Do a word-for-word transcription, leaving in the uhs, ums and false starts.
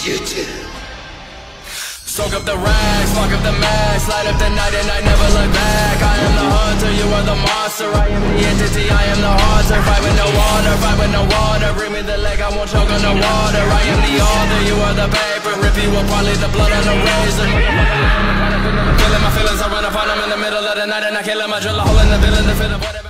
Soak up the rags, fuck up the max, light up the night and I never look back. I am the hunter, you are the monster. I am the entity, I am the haunter. Fight with no water, fight with no water. Bring me the leg, I won't choke on the water. I am the author, you are the paper. Rip you apart, leave the blood on the razor. Feeling my feelings, I run up on them in the middle of the night and I kill him. I drill a hole in the villain to fit up whatever.